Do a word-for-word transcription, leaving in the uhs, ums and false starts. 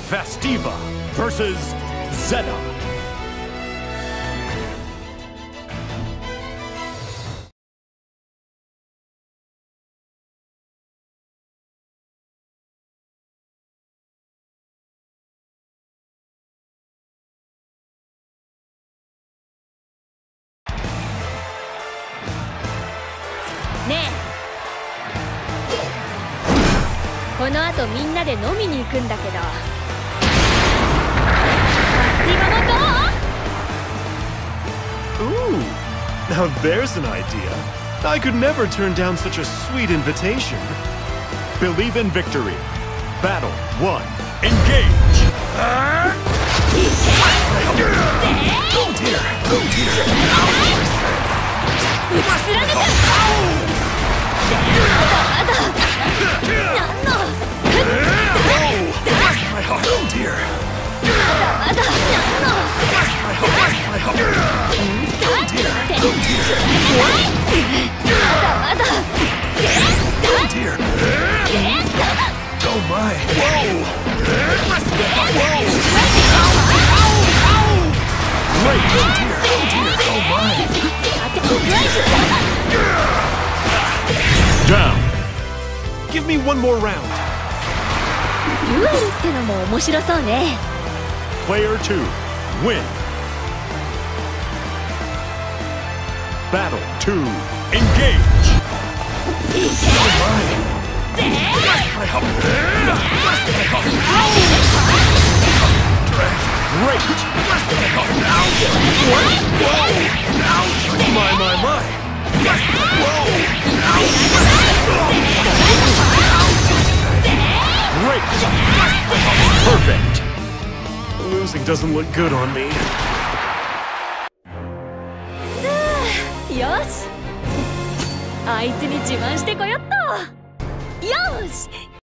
Fastiva versus Zeta. Ne. この後みんなで飲みに行くんだけど、ファスティバもどう？ Ooh, now there's an idea. I could never turn down such a sweet invitation. Believe in victory. Battle one. Engage. Go dear, go dear. 打ち貫く。まだまだ。なんの。 My heart, oh dear. まだまだ。なんの。 My heart, my heart. Oh dear, oh dear. まだまだ。 Oh dear. Oh my. Whoa. Whoa. Great. Oh dear, oh dear, oh my. Down. Give me one more round. デュエルってのも面白そうね。 Player two. Win. Battle two. Engage. Oh my. My heart. My heart. Great. My, my, my. Great. Perfect. Losing doesn't look good on me. よし。あいつに自慢してこよっと。よし。